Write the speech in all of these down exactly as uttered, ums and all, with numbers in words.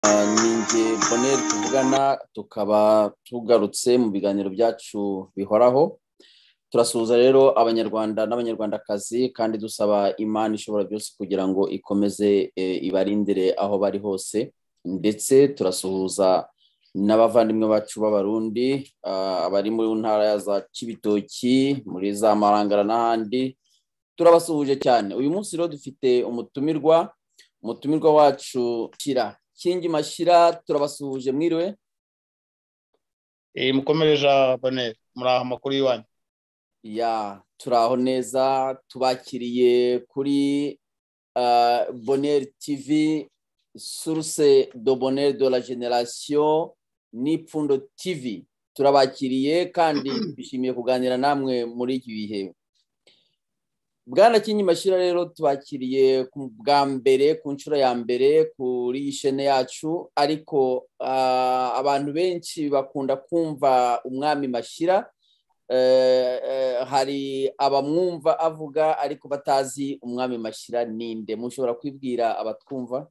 ninjye Bonheur tuvugana tukaba tugarutse mu biganiro byacu bihoraho. Turasuhuza rero abanyarwanda n'abanyarwandakazi kandi dusaba Imana ishobora byose kugira ngo ikomeze ibarindire aho bari hose, ndetse turasuhuza n'abavandimwe bacu b'abarundi abari muri ntara za Cibitoki, muri za Marangara n'ahandi. Turabasuhuje cyane. Uyu munsi rero dufite umutumirwa umutumirwa wacu Mashira Kingi Mashira. Turabasuhuje, mwiriwe. Eh mukomereja Bonheur, muri amakuru yiwanyu? Ya turaho neza, tubakiriye kuri uh, Bonheur T V, source de bonheur de la génération, n'Ipfundo T V. Turabakiriye kandi bishimiye kuganira namwe muri iki bihe. Bwana Kingi Mashira rero tubakiriye bwa mbere ku nshuro ya mbere kuri chaîne yacu, ariko uh, abantu benshi bakunda kumva umwami Mashira. Uh, uh, hari abamwumva avuga ariko batazi umwami Mashira ninde. Mushobora kwibwira abatwumva?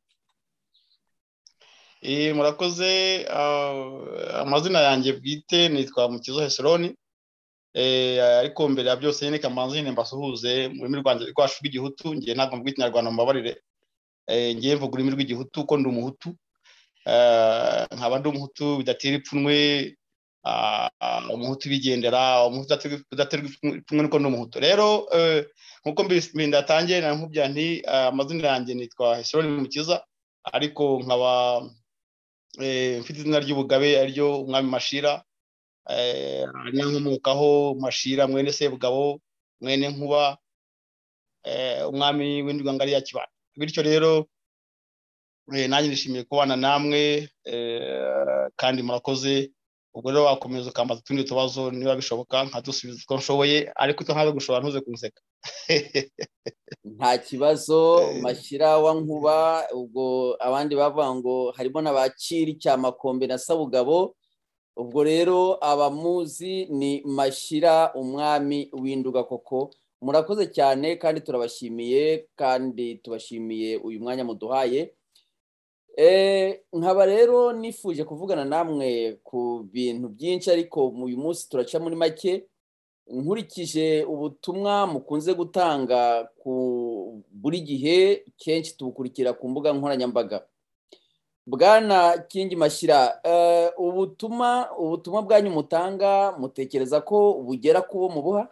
Eh murakoze. uh, amazina yanjye bwite nitwa Mukizo Heseroni. Eh ariko mbere ya byose nyine kamanzi nyine mbasuhuze mu rurimi rwanje rwacu rw'igihutu. Ngiye ntabwo mbwita Ikinyarwanda mbabarire. Eh ngiye mvuga ururimi rw'igihutu ko ndi umuhutu. Uh, nkaba ndi umuhutu bidatera ipfunwe. Uh, umuhutu bigendera, umuhutu udaterwa ipfunwe nuko ndi umuhutu. Rero nkuko mbindatangiye na nkubya nti amazina yanjye nitwa Heseroni Mukiza, ariko nkaba mfite izina ry'ubugabe ariryo umwami Mashira. Eh nyankomokaho Mashira mwene Sebugabo mwene Nkuba, eh umwami w'Indunga ngari ya Kibanda. Bityo rero nanjye nishimiye kubana namwe, eh kandi murakoze. Ubwo rero wakomeza ukambaza utundi tubazo niba bishoboka nkadusubiza uko nshoboye, ariko ntaza gushobora ntuze kunseka. Nta kibazo. Mashira wa Nkuba, ubwo abandi bavuga ngo harimo n'abakiri cyamakombe na Sabugabo. Ubwo rero abamuzi ni Mashira umwami w'Induga koko. Murakoze cyane kandi turabashimiye, kandi tubashimiye uyu mwanya muduhaye. Eh nkaba rero nifuje kuvugana namwe ku bintu byinshi, ariko uyu munsi turaca muri make nkurikije ubutumwa mukunze gutanga ku buri gihe, kenshi tubukurikira ku mbuga nkoranyambaga. Bwana Kingi Mashira, uh, ubutumwa ubutumwa bwanyu mutanga mutekereza ko bugera kubo mubuha?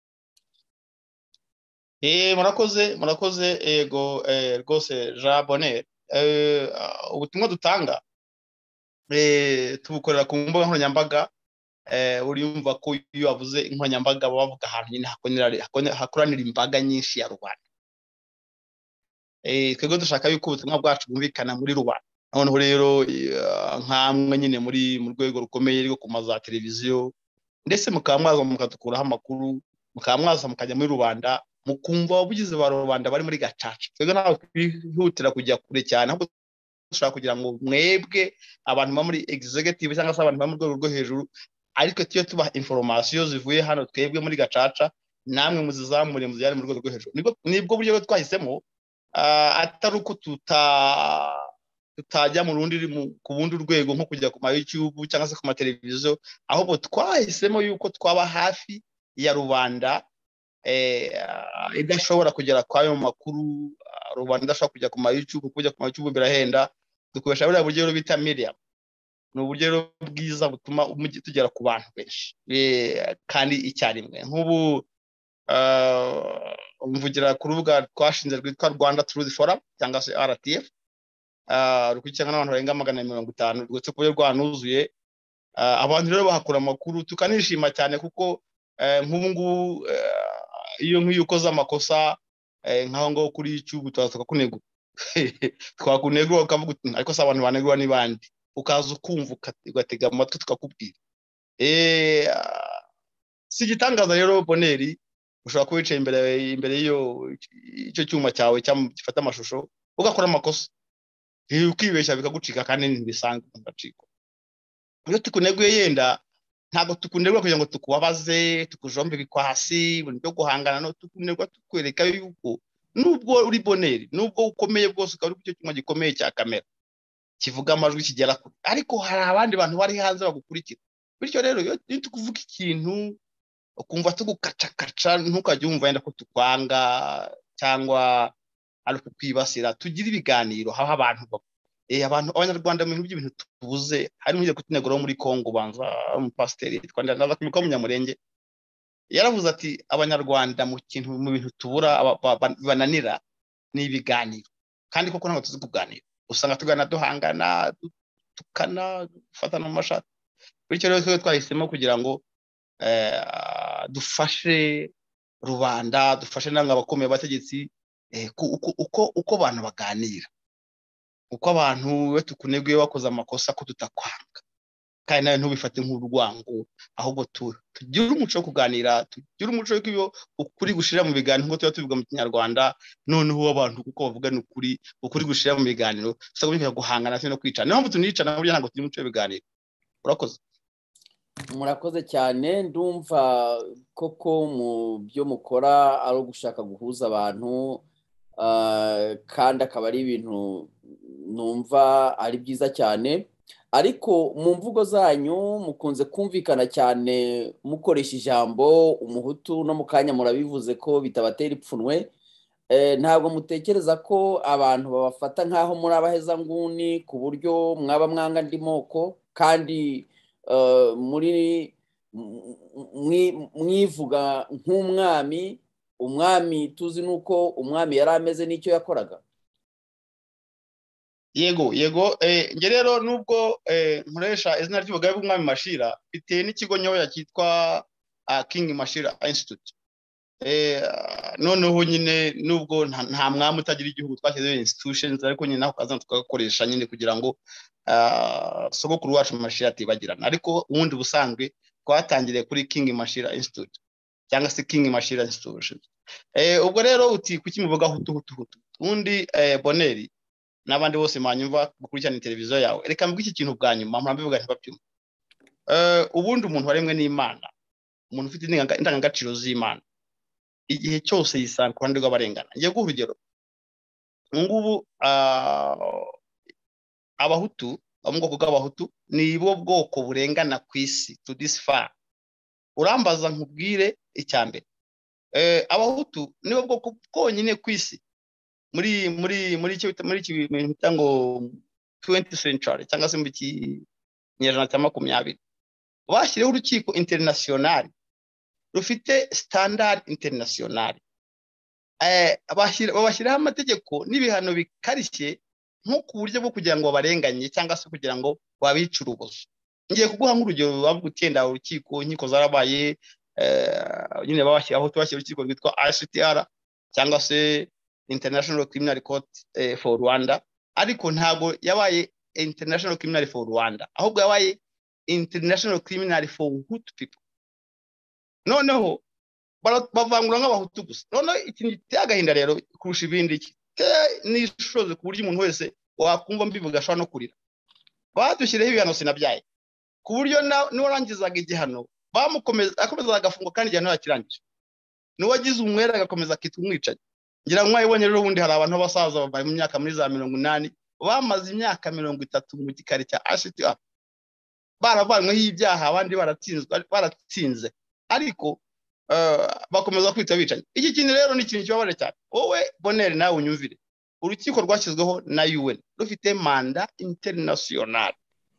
Eh murakoze murakoze ego eh, rwose Jean Bonheur. Eh ubutumwa dutanga eh tubukorera ku mbuga nkoranyambaga. Eh uriyumva ko iyo wavuze inkoranyambaga bavuga ahantu nyine hakonera hakoranira imbaga nyinshi ya rubanda. Eh twego dushaka yuko ubutumwa bwacu bumvikana muri rubanda. Noneho rero nkamwe nyine muri mu rwego rukomeye rwo kumaza televiziyo, ndetse mukamwaza mukatukuraho amakuru, mukamwaza mukajya muri rubanda, mukumva wabugize ba rubanda bari muri gacaca. Twego nawe twihutira kujya kure cyane, ahubwo dushaka kugira ngo mwebwe abantu ba muri executive cyangwa se abantu ba mu rwego rwo hejuru, ariko tiyo tuba information zivuye hano twebwe muri gacaca, namwe muzizamure muzijyane mu rwego rwo hejuru. Nibwo nibwo buryo twahisemo, uh, atari uko tuta tutajya mu rundi ku bundi urwego nko kujya ku ma YouTube cyangwa se ku ma televiziyo, ahubwo twahisemo yuko twaba hafi ya rubanda, eh idashobora kugera kwayo makuru. Rubanda idashobora kujya ku ma YouTube, kujya ku ma YouTube birahenda. Dukoresha buriya buryo rero bita media. Ni uburyo bwiza butuma tugera ku bantu benshi kandi icyarimwe. Nk'ubu uh, umvugira ku rubuga twashinze rwitwa Rwanda Truth Forum cyangwa se R T F. Uh, rukurikirana n'abantu barenga magana mirongo itanu, rwose ku buryo rwanuzuye. Uh, abantu rero bahakura amakuru tukanishima cyane, kuko uh, nk'ubu ngubu uh, iyo nk'iyo ukoze amakosa uh, nk'aho ngo kuri YouTube twaza kunegura twakunegura ukavuga uti ariko se abantu banegura ni bandi, ukaza ukumva ugatega amatwi tukakubwira. Eh uh, si gitangaza rero Bonheur, ushobora kuba wicaye imbere imbere iyo icyo cyuma cyawe cyafata amashusho ugakora amakosa, ukibeshya bikagucika kandi ntibisanzwe ngaciko. Iyo tukuneguye yenda ntago tukunegura kugira ngo tukubabaze tukujombe bikwasi byo guhangana, no tukunegura tukwereka yuko nubwo uri Bonheur, nubwo ukomeye bwose ukaba uri cyo cyuma gikomeye cya kamera, kivuga amajwi kigera kure, ariko hari abandi bantu bari hanze bagukurikira. Bityo rero iyo tukuvuga ikintu ukumva tugukacakaca ntukajye wumva yenda ko tukwanga cyangwa ari kukwibasira. Tugira ibiganiro haho abantu eh abantu abanyarwanda mu bintu by'ibintu tubuze. Hari nk'iyo kutinegoro muri Kongo banza umupasiteri twanda naza kumiko munyamurenge yaravuze ati abanyarwanda mu kintu mu bintu tubura bananira ni ibiganiro, kandi koko ntabwo tuzi kuganira. Usanga tugana duhangana tukana fatana mu mashati. Bityo rero twe twahisemo kugira ngo eh dufashe rubanda, dufashe nanga abakomeye bategetsi eh uko uko uko abantu baganira, uko abantu we tukunegwe wakoze amakosa ko tutakwanga kandi nawe ntubifate nk'urwango, ahubwo tugira umuco wo kuganira, tugira umuco wo kiyo ukuri gushira mu biganiro ngo tuba tubivuga mu Kinyarwanda. Noneho abantu kuko bavuga ni ukuri ukuri gushira mu biganiro usabwe guhangana no kwicana. Niho tunicana burya ntabwo turi muco w'ibiganiro. Urakoze. Murakoze cyane. Ndumva koko mu byo mukora ari gushaka guhuza abantu kandi akaba ari ibintu numva ari byiza cyane. Ariko mu mvugo zanyu mukunze kumvikana cyane mukoresha ijambo umuhutu, no mukanya murabivuze ko bitabatera ipfunwe. Ntabwo mutekereza ko abantu babafata nkaho muri abaheza nguni ku buryo mwaba mwanga ndi moko, kandi muri mwivuga nk'umwami? Umwami tuzi nuko umwami yari ameze n'icyo yakoraga. Yego yego eh nge rero nubwo eh nkoresha izina ry'ubugabe bw'umwami Mashira, bitewe n'ikigo nyoya cyitwa uh, King Mashira Institute. Eh noneho nyine nubwo nta mwami utagira igihugu twashyizeho institutions, ariko nyine naho kazana tugakoresha nyine kugira ngo uh, sogokuru wacu Mashira atibagirana. Ariko ubundi busanzwe twatangiriye kuri King Mashira Institute cyangwa se King Mashira Institution. Eh ubwo rero uti kuki muvuga hutu hutu hutu ubundi eh Boneri n'abandi bose manyumva gukurikirana televiziyo yawe, reka mbwe iki kintu bwa nyuma murabivuga ntibabyumva. Eh ubundi umuntu waremwe n'Imana, umuntu ufite indangagaciro z'Imana, igihe cyose yisanga ku ruhande rw'abarengana. Ngiye guha urugero. Ngubu abahutu abumgo bw'abahutu ni bo bwoko burengana ku isi to this far. Urambaza nkubwire icyambere. Eh abahutu ni bo bwoko bwonyine ku isi muri muri muri cyo muri ibintu bitango twentieth century cyangwa se mu kinyejana cya makumyabiri bashyiriyeho urukiko international rufite standard international. Eh abashyira babashyiraho amategeko n'ibihano bikarishye nko ku buryo bwo kugira ngo babarenganye cyangwa se kugira ngo babice urubozo. Ngiye kuguha nk'urugero bavuga utenda urukiko inkiko zarabaye eh nyine babashyiraho tubashyira urukiko rwitwa I C T R cyangwa se International Criminal Court eh, for Rwanda, ariko ntago yabaye International Criminal for Rwanda, ahubwo yabaye International Criminal for Hutu people. Noneho bavangura nk'abahutu gusa. Noneho ikintu giteye agahinda rero kurusha ibindi n'ishoze ku buryo umuntu wese wakumva mbivuga ashobora no kurira. Badushireho ibihano sinabyaye ku buryo niwarangizaga igihano bamukomeza akomeza agafungwa kandi igihano yakirangije. Nuwagize umwera agakomeza akitwa umwicanyi. Ngira ngo mwayibonye rero ubundi hari abantu basaza babaye mu myaka muri za mirongo inani bamaze imyaka mirongo itatu mu gikari cya I C T R baravanyweho ibyaha, abandi baratsinzwe baratsinze, ariko bakomeza kwita bicanyi. Iki kintu rero ni ikintu kibabaje cyane. Wowe Boneri nawe unyumvire, urukiko rwashyizweho na U N rufite manda international,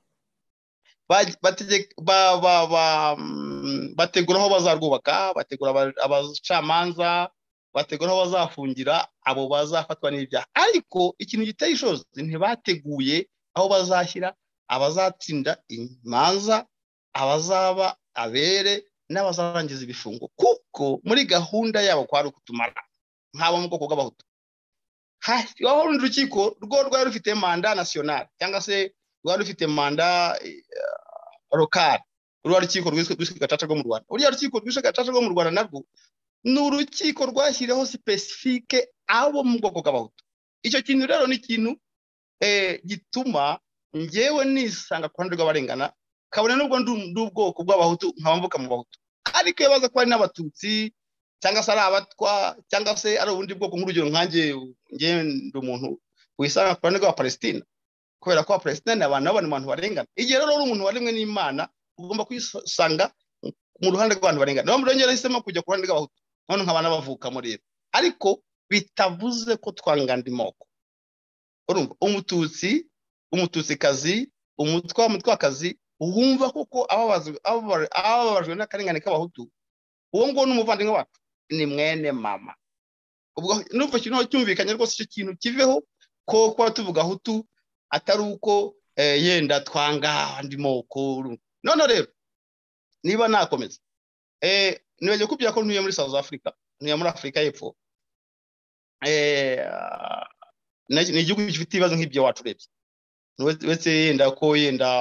bategura aho bazarwubaka, bategura abacamanza, bategura aho bazafungira abo bazafatwa n'ibyaha. Ariko ikintu giteye ishozi ntibateguye aho bazashyira abazatsinda imanza, abazaba abere n'abazarangiza ibifungo, kuko muri gahunda yabo kwari ukutumara nk'abo mu bwoko bw'abahutu. Aho urundi rukiko rwo rwari rufite manda national cyangwa se rwari rufite manda local, rwa rukiko rwiswe gacaca rwo mu Rwanda. Uriya rukiko rwiswe gacaca rwo mu Rwanda narwo ni urukiko rwashyiriyeho specifique abo mu bwoko bw'abahutu. Icyo kintu rero ni ikintu eh gituma ngewe nisanga ku ruhande rw'abarengana, kabone nubwo ndubwoko bw'abahutu nkabamvuka mu bahutu, ariko yabaza ko ari n'abatutsi cyangwa se ari abatwa cyangwa se ari ubundi bwoko. Nk'urugero nkanjye nge ndi umuntu wisanga ku ruhande rwa Palestina, kubera ko Palestine abantu n'abantu abantu barengana igihe rero uri umuntu waremwe n'Imana ugomba kwisanga mu ruhande rw'abantu barengana niyo mpamvu rero hisemo kujya ku ruhande rw'abahutu none nk'abana bavukamo rero ariko bitavuze ko twanganda imoko urumva umututsi umututsikazi umutwa umutwakazi wumva koko ababazwe ababajwe n'akarengane k'abahutu uwo ngo n'umuvandimwe wacu ni mwene mama ubwo n'uva kintu cyumvikanye rwose icyo kintu kiveho ko kwa tuvuga hutu atari uko yenda twanga andi moko none rero niba nakomeza eh nibaje kubya ko ntuye muri South Africa ntuye muri Afrika y'Epfo eh ni igihugu gifite ibibazo nk'ibyo wacu urebye wese yenda ko yenda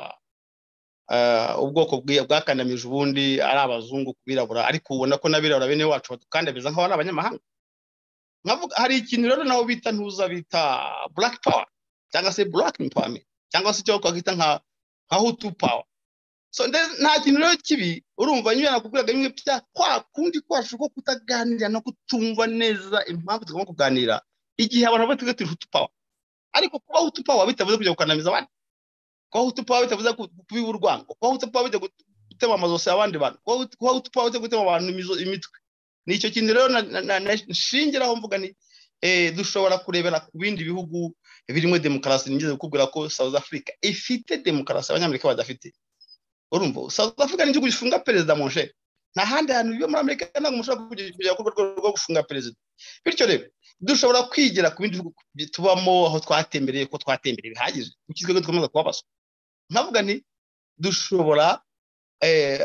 ubwoko bwakandamije ubundi ari abazungu kubirabura ariko ubona ko nabirabura bene wacu batukandamiza nk'abana abanyamahanga nkavuga hari ikintu rero naho bita ntuza bita black power cyangwa se black empowerment cyangwa se cyo kwita nka nka hutu power so nta kintu rero kibi urumva nyine nakubwiraga bimwe bya kwa kundi kwacu ko kutaganira no kutumva neza impamvu tugomba kuganira igihe abantu batugati hutu power ariko kuba hutu power bitavuze kujya gukandamiza abandi kuba hutu power bitavuze kubiba urwango kuba hutu power bijya gutema amazose y'abandi bantu kuba hutu power bijya gutema abantu imitwe nicyo kintu rero nshingiraho mvuga ni eh dushobora kurebera ku bindi bihugu birimo demokarasi nigeze kukubwira ko South Africa ifite demokarasi abanyamerika badafite urumva South Africa ni igihugu gifunga perezida monje nta handi hantu biba muri Amerika ntabwo mushobora kujya ku rwego rwo gufunga perezida bityo rero dushobora kwigira ku bindi bihugu tubamo aho twatembereye ko twatembereye bihagije ukizwe dukomeza kubabaza nkavuga nti dushobora eh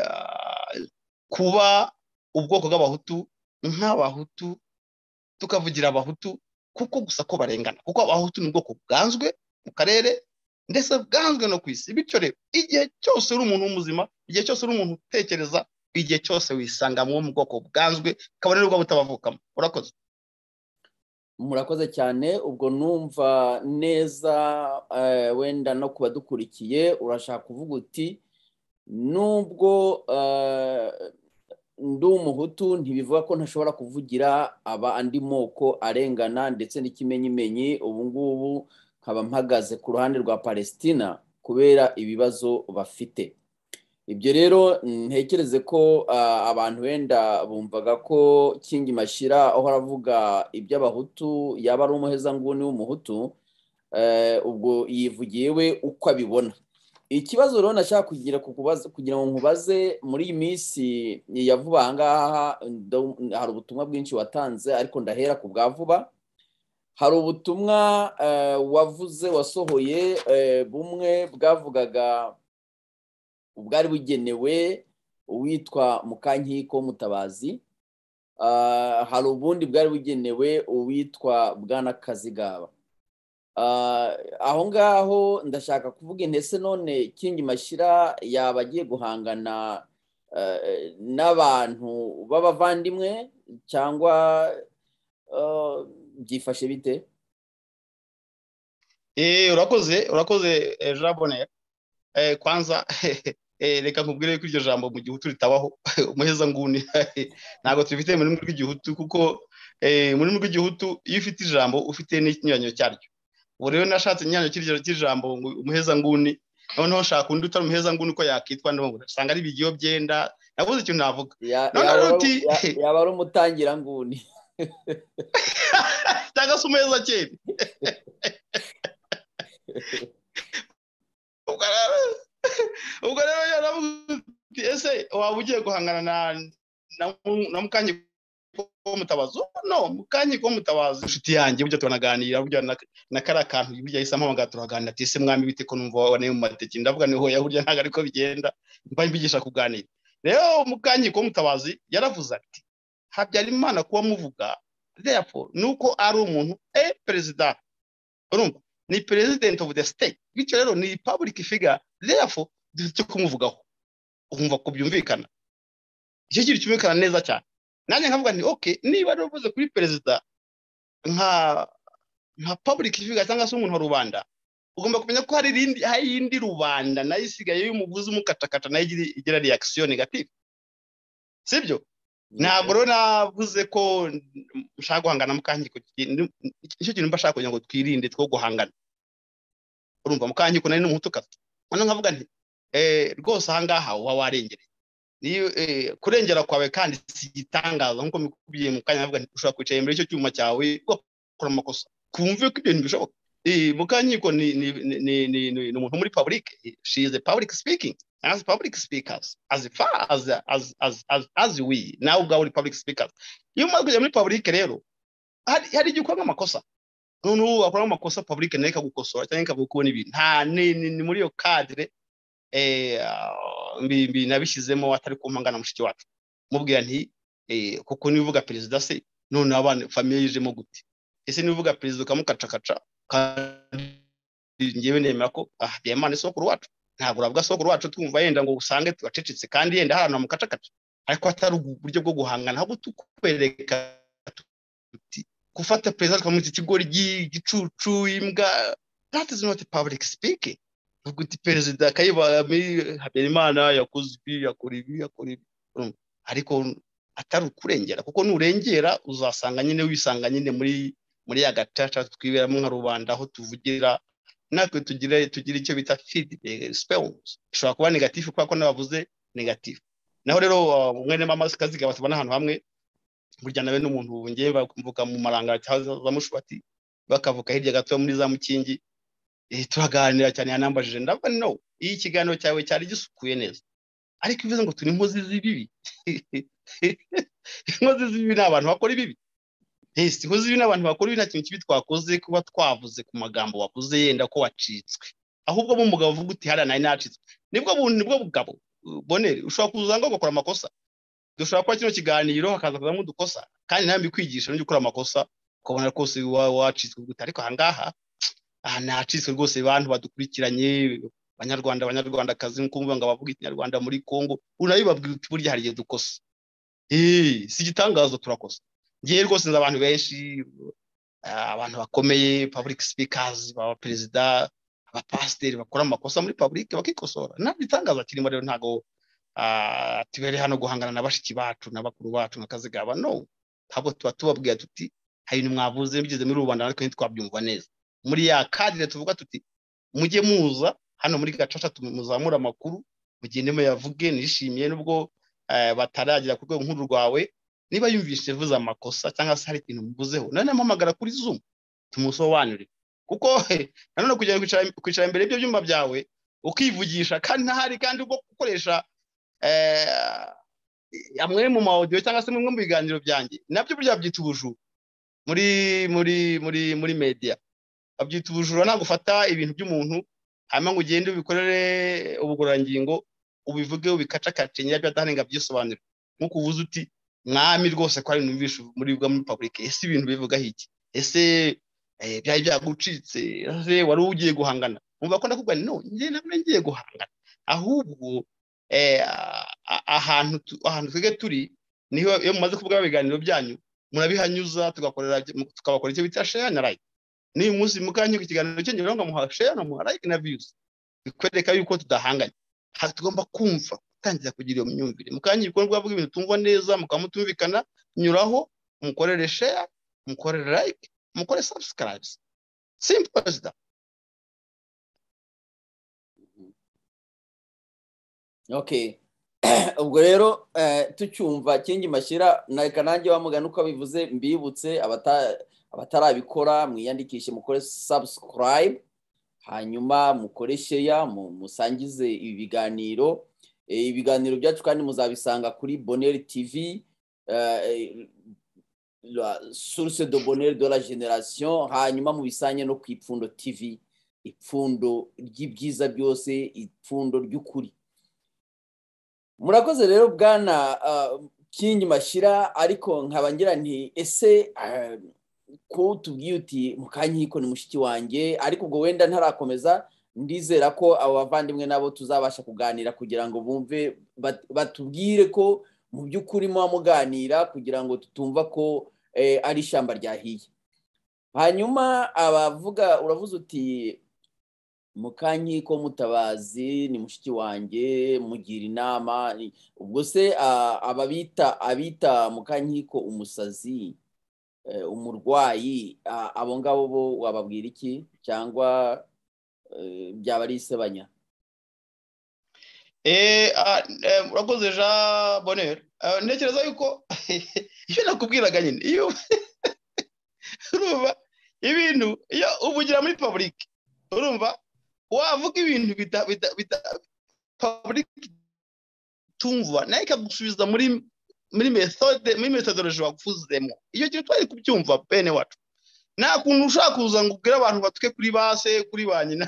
kuba ubwoko bw'abahutu nk'abahutu tukavugira abahutu kuko gusa ko barengana kuko abahutu ni ubwoko bwanzwe mu karere ndetse bwanzwe no kwisi bityo rero igihe cyose uri umuntu w'umuzima igihe cyose uri umuntu utekereza igihe cyose wisanga mu bwoko bwanzwe kabone n'ubwo butabavukamo urakoze murakoze cyane ubwo numva neza wenda no kuba dukurikiye urashaka kuvuga uti nubwo ndi umuhutu ntibivuga ko ntashobora kuvugira aba andi moko arengana ndetse n'ikimenyimenyi ubu ngubu nkaba mpagaze ku ruhande rwa Palestina kubera ibibazo bafite ibyo rero ntekereze ko abantu wenda bumvaga ko Kingi Mashira aho aravuga iby'abahutu yaba ari umuhezanguni w'umuhutu ubwo yivugiye we uko abibona ikibazo rero nashaka kugira kukubaza kugira ngo nkubaze muri iyi minsi ya vuba aha ngaha hari ubutumwa bwinshi watanze ariko ndahera ku bwa vuba hari ubutumwa wavuze wasohoye bumwe bwavugaga ubwari bugenewe uwitwa Mukankiko Mutabazi hari ubundi bwari bugenewe uwitwa Bwana Kazigaba aho ngaho ndashaka kuvuga intese none Kingi Mashira yaba agiye guhangana n'abantu b'abavandimwe cyangwa byifashe bite eh urakoze urakoze Jabone eh kwanza reka nkubwire ko iryo jambo mu gihutu ritabaho umuheza nguni ntago tubifite muri muri gihutu kuko eh muri muri gihutu iyo ufite ijambo ufite n'ikinyuranyo cyaryo ubu rero nashatse inyanyo cy'iryo cy'ijambo umuheza nguni noneho nshaka undi utari umuheza nguni uko yakitwa ndabona usanga ari bigiyo byenda navuze icyo navuga none uti yaba ari umutangira nguni cyangwa se umuheza cyane ubwo rero yaravuze ese waba ugiye guhangana na na Mukankiko Mutabazi no Mukankiko Mutabazi inshuti yanjye buryo tunaganira buryo na kara kantu buryo yisamo amagara turaganira ati ese mwami bite ko numva wane mu mateki ndavuga niho yahurya ntago ariko bigenda mba mbigisha kuganira rero Mukankiko Mutabazi yaravuze ati Habyarimana kuba muvuga therefore nuko ari umuntu eh president urumva ni president of the state bityo rero ni public figure therefore cyo kumuvugaho umva ko byumvikana icyo kintu cyumvikana neza cyane nanjye nkavuga nti okay niba ruvuze kuri president nka nka public figure cyangwa se umuntu wa rubanda ugomba kumenya ko hari rindi hari indi rubanda nayo isigaye y'umuvuzi umukatakata nayo igira reaction negative sibyo ntabwo rero navuze ko ushaka guhangana Mukankiko icyo kintu mba shaka kugira ngo twirinde two guhangana urumva Mukankiko nari n'umuhutu kato none nkavuga nti eh rwose ahangaha uba warengereye niyo kurengera kwawe kandi si gitangaza nkuko mikubiye mu kanya navuga nti ushobora kwicaye muri icyo cyuma cyawe gukora amakosa kumve ko ibintu bishoboka eh Mukankiko ni ni ni ni umuntu muri public, she is a public speaking as public speakers as far as as as as, as we now go public speakers iyo maze muri public rero hari hari gikorwa amakosa none akora amakosa public neka gukosora cyangwa ikabukubona ibintu nta ni muri yo cadre eh mbi mbi nabishizemo atari kumpangana mushiki wacu mubwira nti eh kuko nivuga president se none abana famille yijemo gute ese nivuga president ukamukacakaca ngewe nemera ko ah Imana isokuru wacu ntabwo uravuga sokuru wacu twumva yenda ngo usange twacecetse kandi yenda hano mukacakaca ariko atari uburyo bwo guhangana ahubwo tukwereka tuti gufata president kamuti kigori gicucu imbwa that is not public speaking uguti president kayiba Imana yakoze ibi yakora ibi yakora ibi ariko atari kurengera kuko nurengera uzasanga nyine wisanga nyine muri muri ya gacaca twiberamo nka rubanda aho tuvugira natwe tugire tugire icyo bita feed spells ishobora kuba negative kwa ko nabavuze negative naho rero mwene mama Kazigaba batubana ahantu hamwe burya nabe n'umuntu ngiye bakumvuka mu maranga za mushwati bakavuka hirya gato muri za mukingi eh turaganira cyane yanambajije ndavuga no iyi kiganiro cyawe cyari gisukuye neza ariko bivuze ngo turi inkozi z'ibibi inkozi z'ibibi n'abantu bakora ibibi ese inkozi z'ibibi n'abantu bakora ibi nta kintu kibi twakoze kuba twavuze ku magambo wavuze yenda ko wacitswe ahubwo mu mugabo uvuga uti hara nayi nacitswe nibwo buntu nibwo bugabo bonere ushobora kuzanga gukora amakosa dushobora kwa kino kiganiro hakaza kuzamo dukosa kandi nambi kwigisha no gukora amakosa ukabona rwose wacitswe gute ariko ahangaha aha nacitswe rwose abantu badukurikiranye banyarwanda banyarwanda kazi nkumva ngo abavuga ikinyarwanda muri Kongo unabibabwira uti burya hariye dukosa eh si gitangazo turakosa ngiye rwose nza abantu benshi abantu bakomeye public speakers ba president aba pastor bakora amakosa muri public bakikosora nta bitangaza kirimo rero ntago ah tibere hano guhangana nabashiki bacu nabakuru bacu na Kazigaba no ntabwo tuba tubabwiye tuti hari ibintu mwavuze bigeze muri rubanda ariko ntitwabyumva neza muri ya kadire tuvuga tuti mujye muza hano muri gacaca tumuzamura amakuru mugendemo yavuge nishimiye nubwo bataragira ku rwego nkuru rwawe niba yumvishe vuza amakosa cyangwa se hari ikintu muvuzeho none mpamagara kuri Zoom tumusobanurire kuko nanone kugera kwicara imbere y'ibyo byumba byawe ukivugisha kandi ntahari kandi ubwo gukoresha eh amwe mu audio cyangwa se mu biganiro byanjye nabyo burya byita ubujura muri muri muri muri media abyita ubujura nta gufata ibintu by'umuntu hama ngo ugende ubikorere ubugororangingo ubivuge ubikacakace nyabyo adahanenga byisobanura nkuko uvuze uti mwami rwose ko ari numvisha muri bwa muri public ese ibintu bivuga hiki ese eh byayi byagucitse ese wari ugiye guhangana umva ko ndakubwa no ngiye nabwo ngiye guhangana ahubwo eh ahantu ahantu twege turi niho iyo mumaze kuvuga ibiganiro byanyu murabihanyuza tugakorera tukabakora icyo bita share na like ni umunsi Mukankiko ikiganiro cyo ngira ngo muha share no muha like na views bikwereka yuko tudahanganye tugomba kumva tangira kugira iyo myumvire Mukankiko nubwo avuga ibintu tumva neza mukamutumvikana nyuraho mukorere share mukorere like mukore subscribe simple as that. Okay ubwo rero tucyumva kingi Mashira naka nanjye wamugana uko bivuze mbibutse abatarabikora mwiyandikishe mukore subscribe hanyuma mukore share musangize ibi biganiro ibiganiro byacu kandi muzabisanga kuri Bonheur T V la source de bonheur de la génération hanyuma mubisanye no ku Ipfundo T V ipfundo ry'ibyiza byose ipfundo ry'ukuri. Murakoze rero bwana kingi Mashira ariko nkabangira nti ese ko tubwiye uti Mukankiko ni mushiki wanjye ariko ubwo wenda ntarakomeza ndizera ko abo bavandimwe nabo tuzabasha kuganira kugira ngo bumve batubwire ko mu by'ukuri mu muganira kugira ngo tutumva ko ari ishamba ryahiye. Hanyuma abavuga uravuze uti Mukankiko Mutabazi ni mushiki wanjye mugira inama ubwo se ababita abita Mukankiko umusazi umurwayi abo ngabo bo wababwira iki cyangwa byaba ari isebanya. Eh, urakoze Jean Bonheur. Ntekereza yuko iyo nakubwiraga nyine iyo urumva ibintu iyo ubugira muri public urumva wavuga ibintu bita bita public tumva naye kagusubiza muri muri methode muri methodology wakufuzemo iyo kintu twari kubyumva bene wacu nta kuntu ushaka kuza ngo ubwire abantu batuke kuri base kuri banyina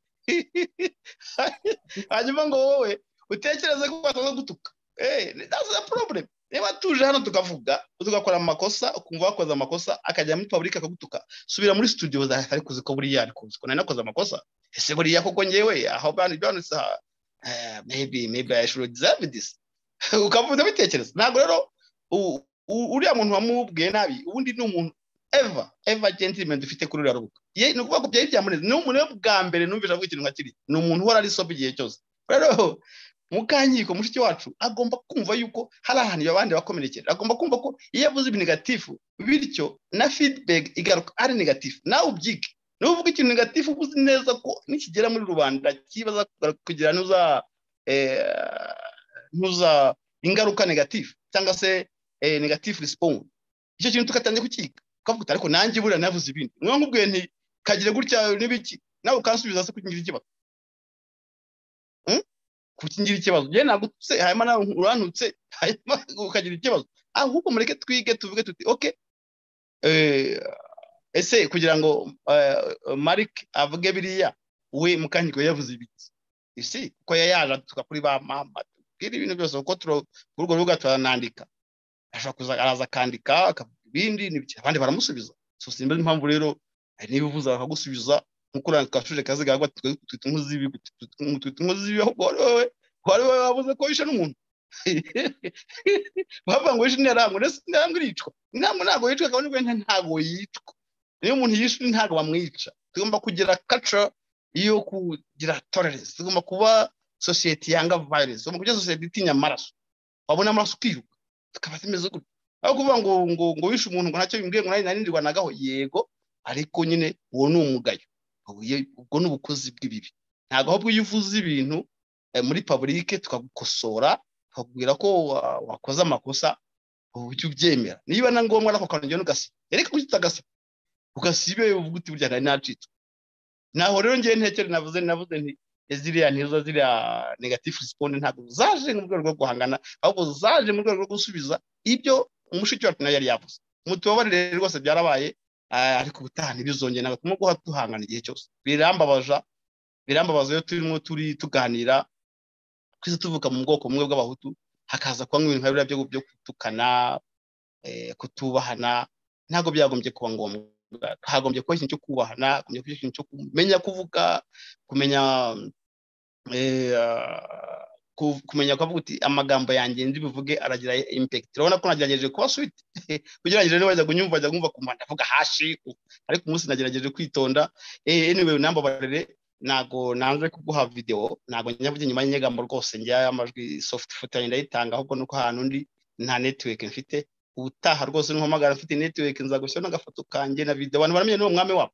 hanyuma ngo wowe utekereze ko bataza gutuka eh that's a problem. Niba tuje hano tukavuga tugakora amakosa ukumva wakoze amakosa akajya muri public akagutuka subira muri studio za ari kuziko buri yari kuziko nari nakoze amakosa ese buri yako ngewe aho bani byanisa maybe maybe I should observe this ukavuga bitekereza ntago rero uriya muntu wamubwiye nabi ubundi ni umuntu ever ever gentleman dufite kuri uriya rubuga ye nukuvuga ko byari byamureze ni umuntu bwa mbere numvisha avuga ikintu nka kiri ni umuntu uhora ari sobe igihe cyose rero Mukankiko mushiki wacu agomba kumva yuko hari ahantu abandi bakomerekera agomba kumva ko iyo yavuze ibintu negatifu bityo na feedback igaruka ari negative nawe ubyige nuvuga ikintu negative ubuzi neza ko nikigera muri rubanda kibaza kugira nuza eh nuza ingaruka negative cyangwa se eh, negative response icyo kintu tukatangiye kukiga ukavuga ariko nanjye bura navuze ibintu mwe nkubwiye nti kagire gutya nibiki nawe ukansubiza se kukingira ikibazo kukingira ikibazo je nagutse hayima na urantutse hayima ukagira ikibazo ahubwo mureke twige tuvuge tuti okay eh ese kugira ngo uh, Marik avuge biriya we Mukankiko yavuze ibiki isi ko yayaje tukakuri ba mama kiri ibintu byose uko turo urwo rubuga turanandika ashaka kuza araza kandika akabindi n'ibiki abandi baramusubiza so simbe impamvu rero niba uvuze bakagusubiza nkuko kashuje Kazigaba twita nkuzibi twita nkuzibi ahubwo wowe wari wabuze ko yishe n'umuntu bava ngo yishe nyarango ndetse nyarango iricwa ntabwo ntabwo yicwa kandi ngo ntago yicwa niyo umuntu yishe ntago bamwica tugomba kugira culture iyo kugira tolerance tugomba kuba society yanga violence tugomba kugira society itinya amaraso wabona amaraso kwiruka tukaba tumeze gutyo aho kuvuga ngo ngo ngo wishe umuntu ngo ntacyo bimbwiye ngo nari narindirwa nagaho yego ariko nyine uwo ni umugayo ubwo n'ubukozi bw'ibibi ntago ahubwo iyo uvuze ibintu muri public tukagukosora tukubwira ko wakoze amakosa uburyo ubyemera niba na ngombwa nako kanongera ugasi ereka kutagasi ugasibe uvuga uti burya nari nacitse naho rero ngiye ntekere navuze navuze nti eziriya ntizo ziriya negative response ntago zaje mu rwego rwo guhangana ahubwo zaje mu rwego rwo gusubiza ibyo umushiki wacu nayo yari yavuze mutubabarire rwose byarabaye ariko ubutaha ntibizongera naga kumwe guha tuhangana igihe cyose birambabaza birambabaza yo turimo turi tuganira kwise tuvuka mu bwoko bumwe bw'abahutu hakaza kwa nk'ibintu nkabira byo byo kutukana eh kutubahana ntago byagombye kuba ngombwa hagombye kuba ikintu cyo kubahana hagombye kuba ikintu cyo kumenya kuvuga kumenya eh kumenya ko uti amagambo yanjye ndi bivuge aragira impact urabona ko nagerageje kuba sweet kugerageza rero bajya kunyumva bajya kumva kumanda avuga hashi ariko umunsi nagerageje kwitonda eh anyway nambabarire nago nanze kuguha video nago nyavuge nyuma y'inyegambo rwose njya amajwi soft footage ndayitanga ahubwo nuko ahantu ndi nta network mfite ubutaha rwose nkomagara mfite network nzagushyira n'agafoto kanje na video abantu baramenye no mwami wabo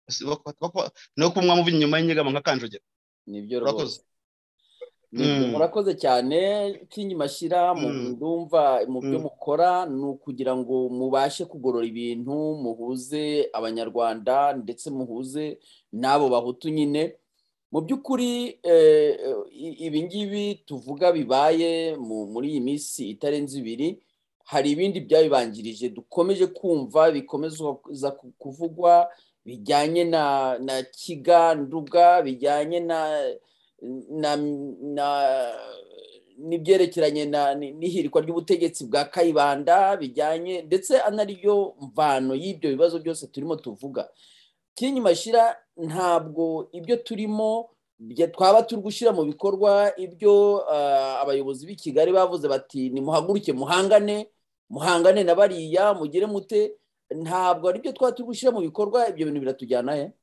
no kumwa muvi nyuma y'inyegambo nkakanjogera nibyo rwose murakoze cyane kinyi Mashira mu ndumva mu byo mukora no kugira ngo mubashe kugorora ibintu muhuze abanyarwanda ndetse muhuze nabo bahutu nyine mu byukuri ibi ngibi tuvuga bibaye muri iyi minsi itarenze ibiri hari ibindi byabibangirije dukomeje kumva bikomeza kuvugwa bijyanye na na kiga nduga bijyanye na na na nibyerekeranye na n'ihirikwa ry'ubutegetsi bwa Kayibanda bijyanye ndetse anariyo mvano y'ibyo bibazo byose turimo tuvuga kinyi Mashira ntabwo ibyo turimo twaba turi gushyira mu bikorwa ibyo abayobozi b'i Kigali bavuze bati ni muhaguruke muhangane muhangane na bariya mugire mute ntabwo ari byo twaba turi gushyira mu bikorwa ibyo bintu biratujyana he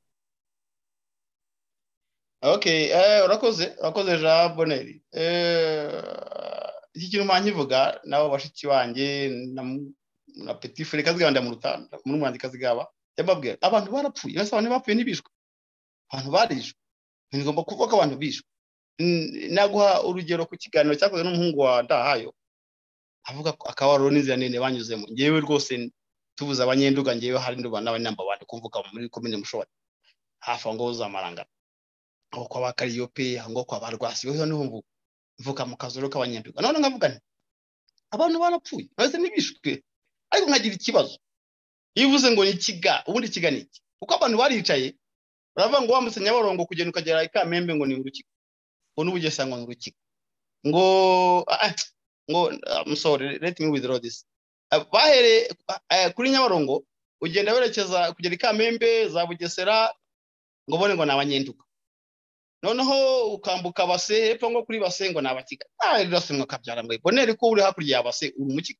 Okay, eh urakoze, urakoze Jean Bonheur. Eh iki kintu manyivuga nabo bashiki banje na na petit frère Kazigaba mu rutanda, muri mwandi Kazigaba. Yababwira abantu barapfuye, basa abantu bapfuye nibishwe. Abantu barishwe. ngomba kuvuga abantu bishwe. Naguha urugero ku kiganiro cyakoze n'umuhungu wa Ndahayo avuga ko akabaro n'inzira nene banyuzemo. Ngewe rwose tubuza abanyenduga, ngewe hari nduba n'abanamba bandi kumvuka muri komine Mushobora hafi ngo uzamaranga aho kwa bakariyope ngo kwa barwasi yo niho mvuka mvuka mu kazoro k'abanyenduga. None nkavuga nti abantu barapfuye bose nibishwe, ariko nkagira ikibazo yivuze ngo ni kiga, ubundi kiga niki? Kuko abantu baricaye baravuga ngo wamutse Nyabarongo kugenda ukagera Ikamembe ngo ni urukiko, ngo n'ubugesa ngo ni urukiko, ngo ah, ngo I'm sorry, let me withdraw this. Bahere kuri Nyabarongo ugenda berekeza kugera Ikamembe za Bugesera ngo bone ngo nabanyenduka, noneho ukambuka Base hepfo ngo kuri Base ngo nabakiga. Ah, rirasimwa kabyara mwe bonere ko uri hakurya ya Base uri mukigo,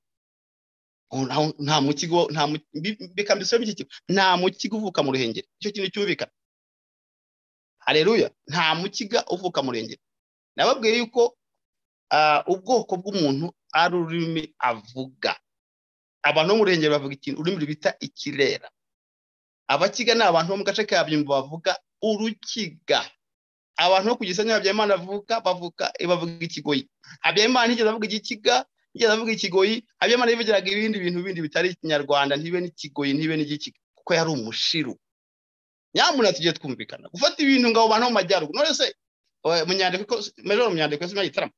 nta mukigo nta bikambise biki, nta mukigo uvuka mu Ruhengeri. Icyo kintu cyumvikana. Haleluya, nta mukiga uvuka mu Ruhengeri. Nababwiye yuko Uh, ubwoko bw'umuntu ari ururimi avuga. Abantu mu Ruhengeri bavuga ikintu ururimi bita ikirera. Abakiga ni abantu bo mu gace ka Byimbo bavuga urukiga. Abantu bo kugisanya Habyimana bavuga bavuga bavuga ikigoyi. Habyimana ntigeze avuga igikiga, ntigeze avuga ikigoyi. Habyimana yivugiraga ibindi bintu bindi bitari ikinyarwanda, ntibe n'ikigoyi ntibe n'igikiga, kuko yari umushiru. Nyamuna tujye twumvikana gufata ibintu ngabo bantu mu majyaruguru. None se munyandiko ko Major munyandiko se yagitarama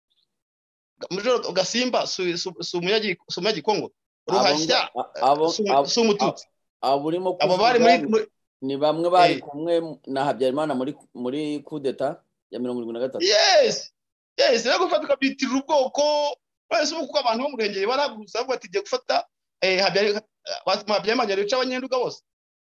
Major Gasimba su su muyaji su muyaji Kongo ruhashya su mututsi aburimo abo bari muri ni bamwe bari kumwe na Habyimana muri muri kudeta ya mirongo irindwi na gatatu. Yes yes rero gufata bitira ubwoko bose uko abantu bo mu Ruhengeri baragurutse bavuga ati je gufata eh Habyimana yari abanyenduga bose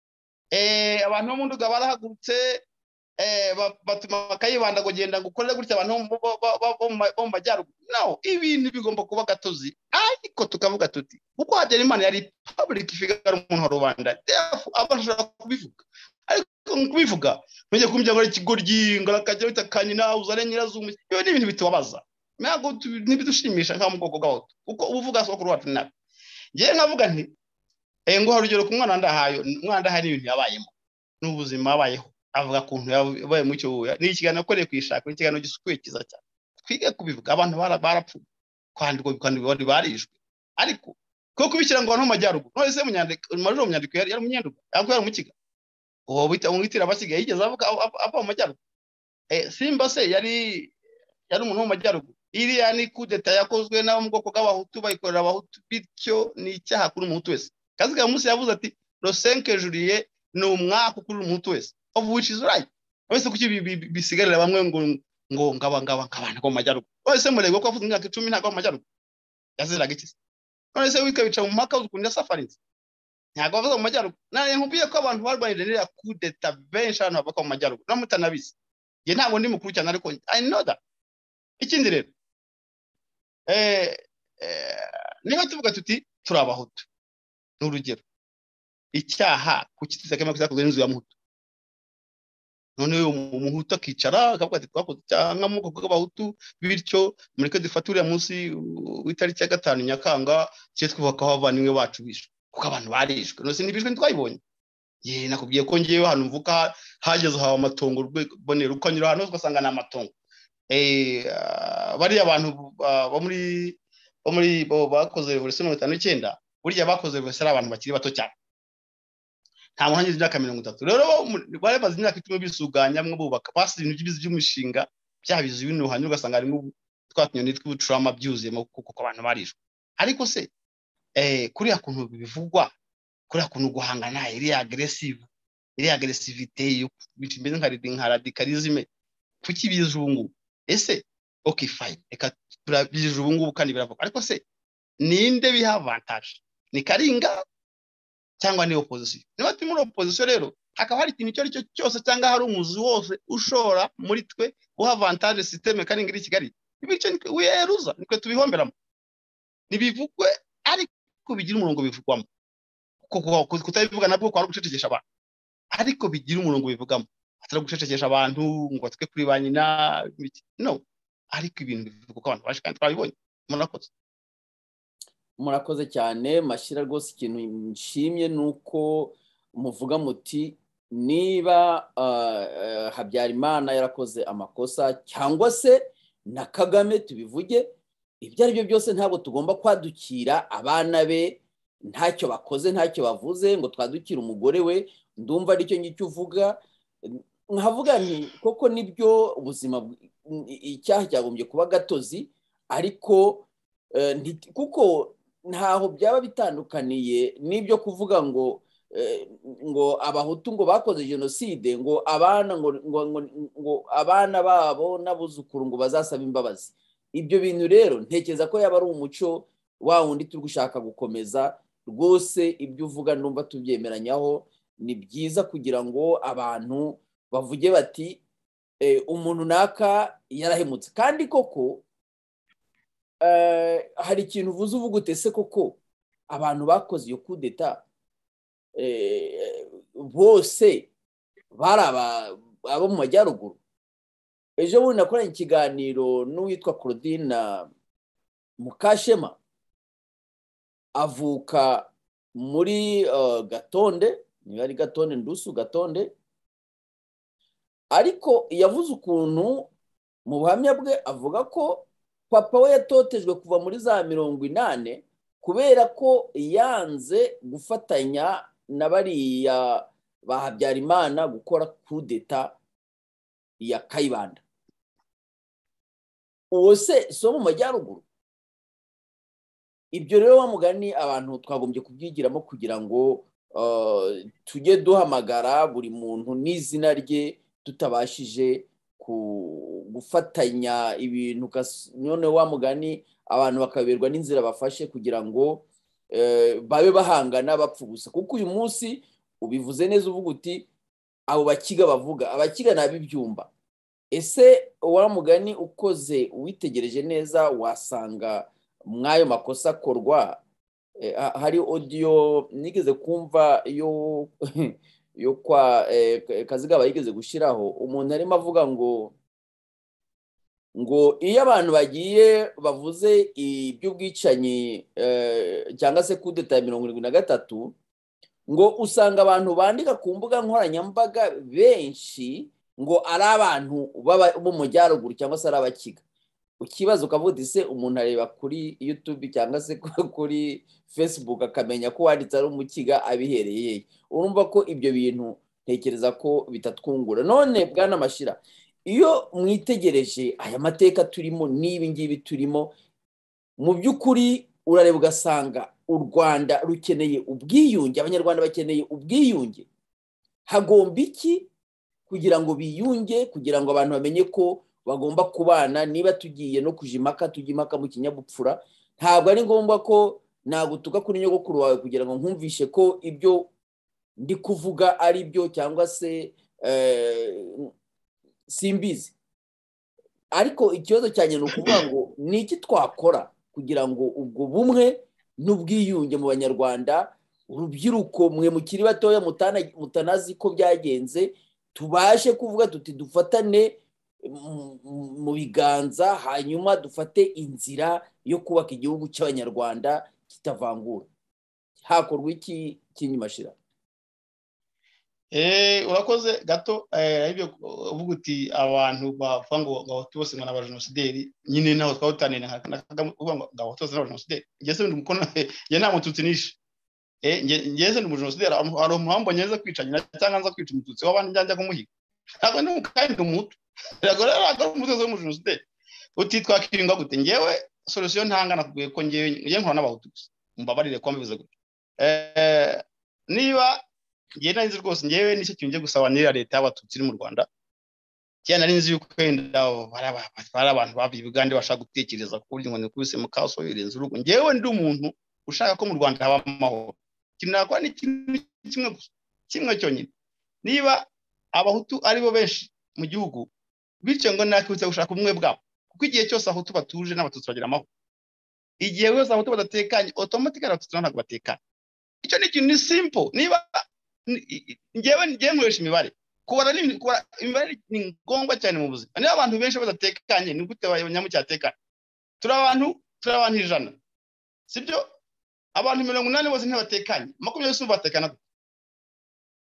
eh abantu bo mu Nduga barahagurutse eh batuma bakayibanda kugenda gukorera gutya abantu bo mu majyaruguru. No, ibintu bigomba kuba gatozi, ariko tukavuga tuti uko Habyimana yari public figure umuntu wa rubanda abashaka kubivuga, ariko kubivuga nje kumjya ngo ikigoryi ngarakajya bitakanyina uzare nyirazumu. Iyo ni ibintu bitubabaza, ntabwo ntibidushimisha nka mu bwoko bwaho, uko uvuga soko rwacu nabi. Ngiye nkavuga nti eh ngo harugero ku mwana Ndahayo, umwana Ndahayo ibintu yabayemo n'ubuzima abayeho, avuga kuntu yabaye mu cyo ni ikiganiro koreye kwishaka, ni ikiganiro gisukuye kiza cyane. Twige kubivuga abantu barapfuye kwandiko kandi bari barishwe, ariko ko kubishyira ngo abantu mu majyaruguru. None se munyandiko Major munyandiko yari yari munyenduga yakwe yari mukiga uwo bita umwitira abasiga yigeze avuga ava mu majyaruguru. Eh Simba se yari yari umuntu mu majyaruguru. Iriya ni kudeta yakozwe n'abo mu bwoko bw'abahutu bayikorera abahutu, bityo ni icyaha kuri umuntu wese. Kazigaba munsi yavuze ati le cinq juillet ni umwaka kuri umuntu wese, of which is right. Wese kuki bisigarira bamwe ngo ngo ngaba ngaba nkabana ko majyaruguru. Wese murego ko avuze imyaka icumi ntago majyaruguru yaziraga iki? None se wikabica mu maka uzukunda safarinzi ntago avuze mu majyaruguru. Nane nkubiye ko abantu barwanira rya kudeta benshi abantu bava mu majyaruguru no mutanabizi. Nge ntago ndi mukuru cyane, ariko I know that. Ikindi rero eh niba tuvuga tuti turabahutu n'urugero icyaha kukitiza kama kuzakoze n'inzu ya muhutu, none umuhutu akicara akavuga ati twakoze icyaha nk'amoko bw'abahutu, bityo mureke dufaturira munsi w'itariki ya gatanu Nyakanga cye twubakaho abavandimwe bacu bishwe, kuko abantu barishwe. None se nibishwe twayibonye. Ye nakubwiye ko ngiyeyo hano mvuka hageze hawa amatongo bonera ukanyura hano ugasanga na amatongo eh bari abantu bo muri bo muri bo bakoze revolution mirongo itanu n'icyenda, burya bakoze revolution abantu bakiri bato cyane, nta muhangize imyaka mirongo itatu. Rero bari bazi imyaka icumi bisuganya mwe bubaka basi ibintu by'ibizi by'umushinga byabize ibintu hanyuma ugasanga harimo twatunyoni tw'ubutrama byuzuyemo kuko abantu barishwe. Ariko se eh kuri akuntu bivugwa, kuri akuntu guhangana iri aggressive iri aggressivité yo bitimeze nka nka radicalisme kuki bizungu. Ese okay fine, eka turabije ubungu kandi biravuga, ariko se ninde biha avantage? Ni Karinga cyangwa ni opposition? Niba turi muri opposition rero hakaba hari ikintu cyo cyo cyose cyangwa hari umuzi wose ushora muri twe uha avantage systeme Karinga iri Kigali, ibice wiyeruza niko tubihomberamo nibivugwe, ariko bigira umurongo bivugwamo, kuko kutabivuga nabwo kwa gucecekesha abantu, ariko bigira umurongo bivugamo atari gucecekesha abantu ngo twe kuri banyina no, ariko ibintu bivuga ko abantu baje kandi twabibonye. Murakoze murakoze cyane Mashira, rwose ikintu nshimye nuko muvuga muti niba Habyarimana yarakoze amakosa cyangwa se na Kagame tubivuge, ibyo ari byo byose ntabwo tugomba kwadukira abana be ntacyo bakoze ntacyo bavuze ngo twadukire umugore we. Ndumva aricyo ngicyo uvuga, nkavuga nti koko nibyo ubuzima icyaha cyagombye kuba gatozi, ariko kuko ntaho byaba bitandukaniye n'ibyo kuvuga ngo ngo abahutu ngo bakoze jenoside ngo abana ngo ngo abana babo n'abuzukuru ngo bazasaba imbabazi. Ibyo bintu rero ntekereza ko yaba ari umuco wa wundi turi gushaka gukomeza. Rwose ibyo uvuga numva tubyemeranyaho, ni byiza kugira ngo abantu bavuge bati umuntu naka yarahemutse. Kandi koko hari ikintu uvuze uvuga utese koko abantu bakoze iyo kudeta bose bari abo mu majyaruguru. Ejo bundi nakoranye ikiganiro n'uwitwa Claudine Mukashema, avuka muri Gatonde, niba ari Gatonde Ndusu Gatonde, ariko yavuze ukuntu mu buhamya bwe avuga ko papa we yatotejwe kuva muri za mirongo inane kubera ko yanze gufatanya na bariya ba Habyarimana gukora kudeta ya Kayibanda. Uwo se so mu majyaruguru? Ibyo rero wa mugani abantu twagombye kubyigiramo kugira ngo tujye duhamagara buri muntu n'izina rye, tutabashije gufatanya ibintu. None wa mugani abantu bakaberwa n'inzira bafashe kugira ngo babe bahangana bapfa gusa. Kuko uyu munsi ubivuze neza uvuga uti abo bakiga bavuga, abakiga nabibyumba. Ese wa mugani ukoze uwitegereje neza wasanga mwayo makosa akorwa. Hari audio nigeze kumva yo yo kwa Kazigaba yigeze gushiraho, umuntu arimo avuga ngo ngo iyo abantu bagiye bavuze iby'ubwicanyi cyangwa se kudeta ya mirongo irindwi na gatatu, ngo usanga abantu bandika ku mbuga nkoranyambaga benshi ngo ari abantu bo mu majyaruguru cyangwa se ari abakiga. Ukibaza ukavuga ise umuntu areba kuri YouTube cyangwa se kuri Facebook akamenya ko wanditse ari umukiga abihereye. Urumva ko ibyo bintu ntekereza ko bitatwungura. None bwana Mashira, iyo mwitegereje aya mateka turimo n'ibi ngibi turimo, mu by'ukuri urareba ugasanga u Rwanda rukeneye ubwiyunge, abanyarwanda bakeneye ubwiyunge. Hagomba iki kugira ngo biyunge, kugira ngo abantu bamenye ko bagomba kubana? Niba tugiye no kujimaka tujimaka mu kinyabupfura, ntabwo ari ngombwa ko nagutuka kuri nyogokuru wawe kugira ngo nkumvishe ko ibyo ndi kuvuga ari byo cyangwa se simbizi. Ariko ikibazo cyane ni ukuvuga ngo ni iki twakora kugira ngo ubwo bumwe n'ubwiyunge mu banyarwanda, urubyiruko mwe mukiri batoya mutanazi ko byagenze, tubashe kuvuga tuti dufatane mu biganza, hanyuma dufate inzira yo kubaka igihugu cy'abanyarwanda kitavangura. Hakorwa iki kinyi Mashira? Eh, urakoze gato. Eh, ibyo uvuga uti abantu bavuga ngo Abahutu bose ngo n'abajenosideri, nyine naho twawutanene uvuga ngo Abahutu bose n'abajenosideri. Ngeze ndi mukono ye nta mututsi nishe. Eh, ngeze ndi umujenosideri, ari umuhambo nyeze kwicanya cyangwa nza kwica umututsi w'abandi njya kumuhiga. Ntabwo ndi kandi umuhutu. Rego rero agora umutozo w'umujenosideri. Uti twakiringa gute? Ngewe solution ntangana kuguye ko ngewe ngiye nkora n'Abahutu. Mbabarire ko mbivuze gute. Eh, niba ngiye narinzi rwose ngewe nicyo kintu ngiye gusaba n'ira leta y'Abatutsi mu Rwanda. Cyane narinzi yuko kwenda bari abantu babiye Uganda bashaka gutekereza ku buryo ngo ni kubise mu kaso yirenze urugo. Ngewe ndi umuntu ushaka ko mu Rwanda haba amahoro. Kinakwa ni kimwe kimwe kimwe cyonyine. Niba Abahutu ari bo benshi mu gihugu, bityo ngo nakubitse gushaka ubumwe bwabo, kuko igihe cyose Abahutu batuje n'Abatutsi bagira amahoro. Igihe wese Abahutu badatekanye automatically Abatutsi ntabwo batekanye. Icyo ni ikintu ni simple. Niba ngewe ngiye nkoresha imibare, kubara ni kubara imibare ni ngombwa cyane mu buzima. Niba abantu benshi badatekanye ni gute abanyamucyatekanye? Turi abantu turi abantu ijana, sibyo? Abantu mirongo inani bose ntibatekanye, makumyabiri batekana.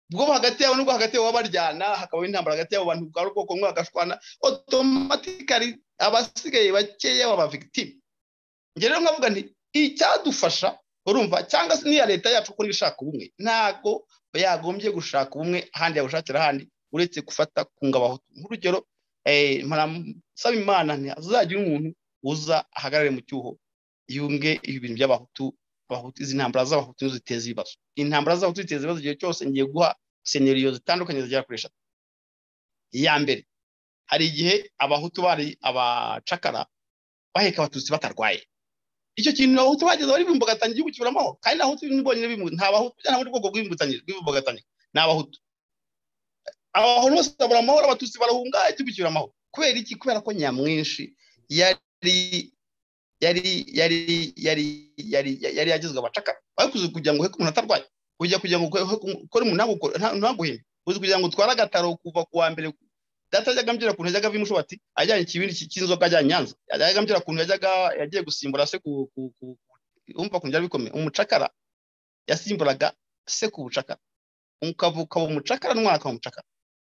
bwo hagati yabo n'ubwo hagati yabo baryana hakaba intambara hagati yabo bantu bwa ruboko mwe agashwana automatically abasigaye bakeya baba victim ngere nkavuga nti icyadufasha urumva cyangwa se niya leta yacu ko nishaka ubumwe ntago yagombye gushaka ubumwe handi yabushakira handi uretse gufata kungabaho nk'urugero eh saba Imana ntizagira umuntu uza ahagarare mu cyuho yunge ibintu by'abahutu abahutu izi ntambara z'abahutu ziteza ibibazo intambara z'abahutu ziteza ibibazo igihe cyose ngiye guha scenario zitandukanye zigera kuri eshatu iya mbere hari igihe abahutu bari abacakara baheka abatutsi batarwaye icyo kintu abahutu bageze bari bimbogatanye igihugu kiburamo kandi abahutu nibonye bimu nta bahutu cyane muri bwoko bw'imbugatanye bw'imbogatanye n'abahutu abahutu bose babura amahoro abatutsi barahunga igihugu kiburamo kubera iki kubera ko nyamwinshi yari yari yari yari yari yari yagizwe abacakara bakuze kugira ngo heke umuntu atarwaye kujya kugira ngo ukore umuntu ntaguhinde uzi kugira ngo utwara agataro kuva kuwa mbere data yajyaga ambwira kuntu yajyaga vimusho bati ajyanye ikibindi cy'inzoga ajyanye Nyanza yajyaga ambwira kuntu yajyaga yagiye gusimbura se ku umva kunjya bikomeye umucakara yasimburaga se ku bucakara umukavuka umucakara n'umwaka w'umucakara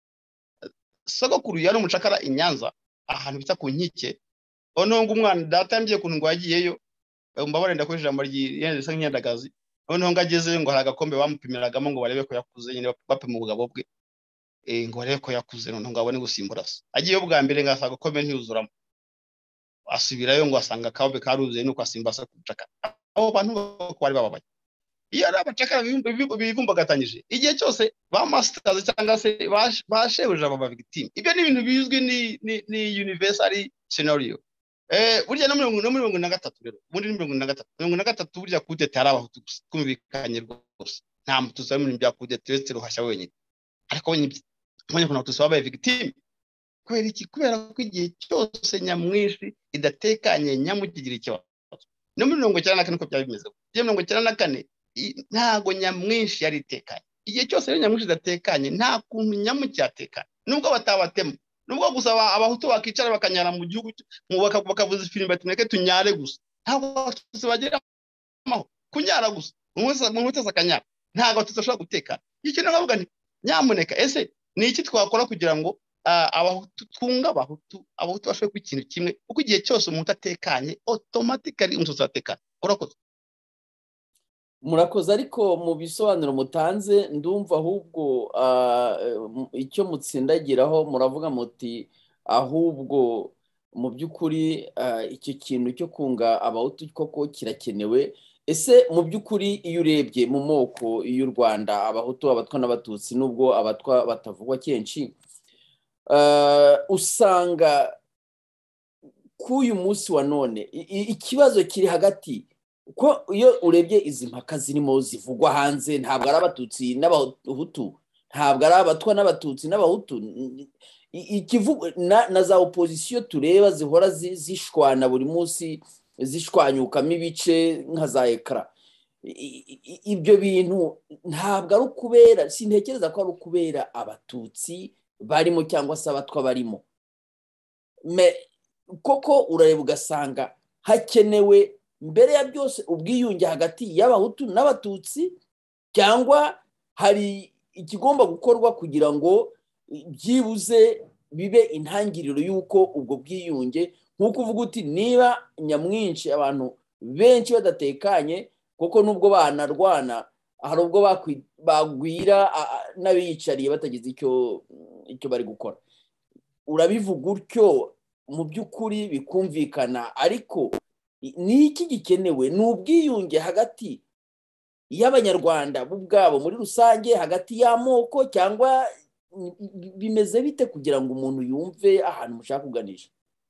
sogokuru yari umucakara i Nyanza ahantu bita ku nkike ono ngo umwana data yambwiye kuntu ngo yagiyeyo mbabarenda ko ijambo ryiyendesa nk'nyandagazi noneho ngagezeyo ngo haragakombe bamupimiragamo ngo barebe ko yakuze nyine bapima ubugabo bwe eh ngo barebe ko yakuze noneho ngo abone gusimbura se agiyeyo bwa mbere ngasaga kombe ntiyuzuramo asubirayo ngo asanga kabe karuzuye nuko asimbasa kucaka abo bantu bari bababaye iyo ari abacakara bivumbagatanyije igihe cyose ba masters cyangwa se bashebuja aba victim ibyo ni ibintu bizwi ni ni universal scenario eh burya no mirongo na gatatu rero muri mirongo na gatatu mirongo na gatatu burya kudeta ari abahutu kumvikanye rwose nta mututsi ari mu bya kudeta wese ruhashya wenyine ariko wenyine mwanya kuna mututsi wabaye victim kubera iki kubera ko igihe cyose nyamwinshi idatekanye nyamukigira ikibazo no mirongo icyenda na kane ko byari bimeze mirongo icyenda na kane ntago nyamwinshi yari itekanye igihe cyose rero nyamwinshi idatekanye nta kuntu nyamukyatekanye nubwo batabatemo nubwo gusaba abahutu bakicara bakanyara mu gihugu mu bakavuza ifilime batuneke tunyare gusa ntabwo tuzabagera amaho kunyara gusa umwese mu muteza akanyara ntabwo tuzashobora gutekana iki navuga nti nyamuneka ese ni iki twakora kugira ngo abahutu twunga abahutu abahutu bashobora ku ikintu kimwe kuko igihe cyose umuntu atekanye automatically umuntu atekana urakoze murakoze ariko mu bisobanuro mutanze ndumva ahubwo icyo mutsindagiraho muravuga muti ahubwo mu by'ukuri icyo kintu cyo kunga abahutu koko kirakenewe ese mu by'ukuri iyo urebye mu moko y'u Rwanda abahutu abatwa n'abatutsi nubwo abatwa batavugwa kenshi usanga k'uyu munsi wa none ikibazo kiri hagati ko iyo urebye izi mpaka zirimo zivugwa hanze ntabwo ari abatutsi n'abahutu ntabwo ari abatwa n'abatutsi n'abahutu ikivuga na za opposition tureba zihora zishwana buri munsi zishwanyukamo ibice nka za ekara ibyo bintu ntabwo ari ukubera sintekereza ko ari ukubera abatutsi barimo cyangwa se abatwa barimo koko urareba ugasanga hakenewe mbere ya byose ubwiyunge hagati y'abahutu n'abatutsi cyangwa hari ikigomba gukorwa kugira ngo byibuze bibe intangiriro y'uko ubwo bwiyunge nk'uko uvuga uti niba nyamwinshi abantu benshi badatekanye kuko nubwo banarwana hari ubwo bagwira n'abiyicariye batagize icyo icyo bari gukora urabivuga utyo mu by'ukuri bikumvikana ariko ni iki gikenewe ni ubwiyunge hagati y'abanyarwanda bo ubwabo muri rusange hagati y'amoko cyangwa bimeze bite kugira ngo umuntu yumve ahantu mushaka kuganisha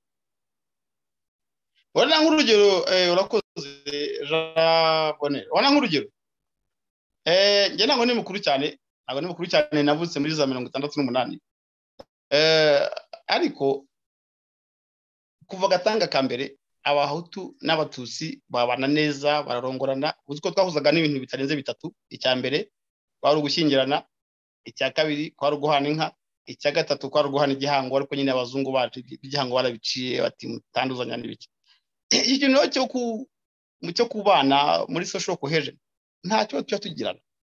wana nk'urugero urakoze Jean wana nk'urugero eh nge ntabwo ni mukuru cyane ntabwo ni mukuru cyane navutse muri za mirongo itandatu n'umunani eh ariko kuva gatanga ka mbere abahutu n'abatutsi babana neza bararongorana uziko twahuzaga n'ibintu bitarenze bitatu icya mbere kwari ugushyingirana icya kabiri kwari uguhana inka icya gatatu kwari uguhana igihango ariko nyine abazungu bacu igihango barabiciye bati mutanduzanya n'ibiki ikintu cyo ku cyo kubana muri social cohesion ntacyo cyo tugirana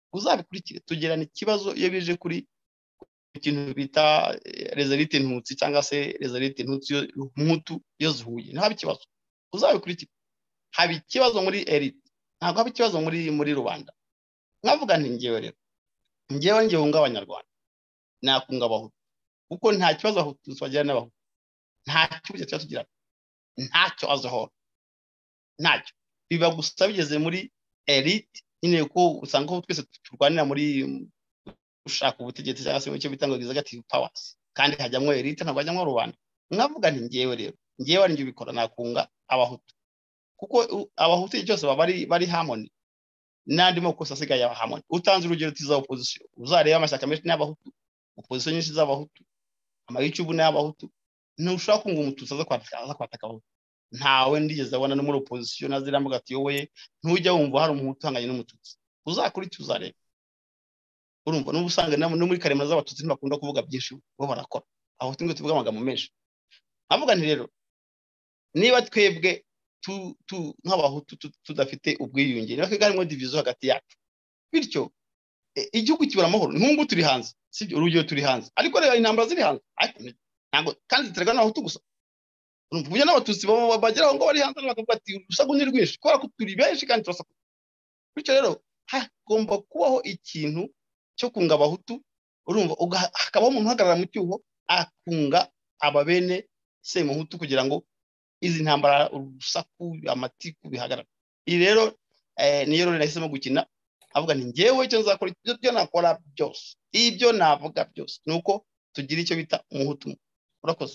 uzabikurikire tugerana ikibazo iyo bije kuri ikintu bita rezerite ntutsi cyangwa se rezerite ntutsi mutu iyo zihuye nta ikibazo uzabikurikire haba ikibazo muri elite ntabwo haba ikibazo muri muri rubanda nkavuga nti ngewe rero ngewe ngewe hunga abanyarwanda nakunga abahutu kuko nta kibazo abahutu bagira n'abahutu nta kibazo cyo tugira ntacyo azohora ntacyo biba gusa bigeze muri elite nyine ko usanga ko twese turwanira muri ushaka ubutegetsi cyangwa se mu cyo bitanga executive powers kandi hajyamwe elite ntabwo hajyamwe rubanda nkavuga nti ngewe rero ngewe ari ngiye bikora nakunga abahutu kuko abahutu cyose bari bari harmony nandi mo kosa sigaye harmony utanze urugero tiza opposition uzareba amashyaka menshi n'abahutu opposition nyinshi z'abahutu amayicubu n'abahutu ntushaka kunga umututsi aza kwataka kwataka abahutu ntawe ndigeze abona no muri opposition nazirambuga ati yowe ntujya wumva hari umuhutu hanganye n'umututsi uzakurikiza uzareba urumva n'ubusanga no muri karema z'abatutsi ntibakunda kuvuga byinshi bo barakora aho tingo tuvuga amagambo menshi avuga nti rero niba twebwe tu tu nk'abahutu tudafite ubwiyunge niba twebwe harimo division hagati yacu bityo igihugu kibura amahoro nkungu turi hanze sibyo urugero turi hanze ariko rero intambara ziri hanze ntabwo kandi ziterwa n'abahutu gusa urumva bujya n'abatutsi bageraho ngo bari hanze bakavuga ati urusaku ni rwinshi kubera ko turi benshi kandi turasaku bityo rero hagomba kubaho ikintu cyo kunga abahutu urumva hakabaho umuntu uhagarara mu cyuho akunga ababene semuhutu kugira ngo izi ntambara urusaku amatiku bihagarara iyi rero niyo rero nahisemo gukina avuga nti ngewe icyo nzakora ibyo nakora byose ibyo navuga byose nuko tugira icyo bita umuhutu urakoze